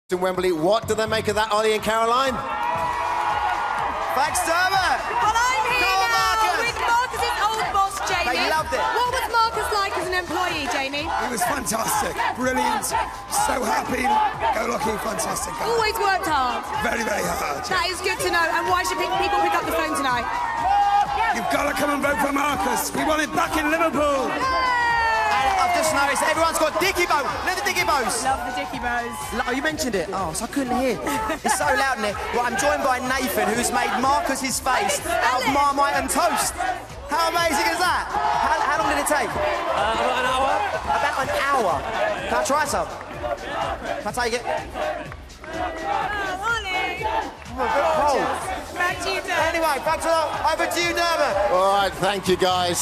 in Wembley. What do they make of that, Olly and Caroline? Thanks, Dermot. Well, I'm here now with Marcus's old boss, Jamie. They loved it. What was Marcus like as an employee, Jamie? He was fantastic, brilliant, so happy, go lucky, fantastic guy. Always worked hard. Very, very hard. That is good to know. And why should people pick up the phone tonight? You've got to come and vote for Marcus. We want him back in Liverpool. I've just noticed everyone's got Dicky Bow. Look at the Dicky Bows. Love the Dicky Bows. Oh, you mentioned it. Oh, so I couldn't hear. It's so loud in here. Well, I'm joined by Nathan, who's made Marcus his face out of Marmite and toast. How amazing is that? How long did it take? About an hour. About an hour. Can I try some? Can I take it? Oh, Olly. I'm a bit cold. Back to you, Dermot. Anyway, back to over to you, Dermot. All right, thank you, guys.